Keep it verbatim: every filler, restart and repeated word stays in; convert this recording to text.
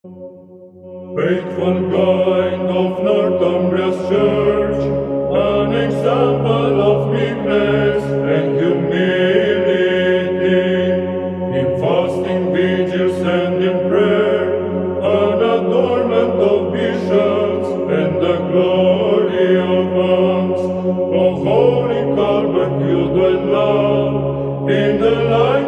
Faithful guide of Northumbria's church, an example of meekness and humility, in fasting vigils and in prayer, an adornment of bishops and the glory of monks. O holy Calvert, you dwell now in the light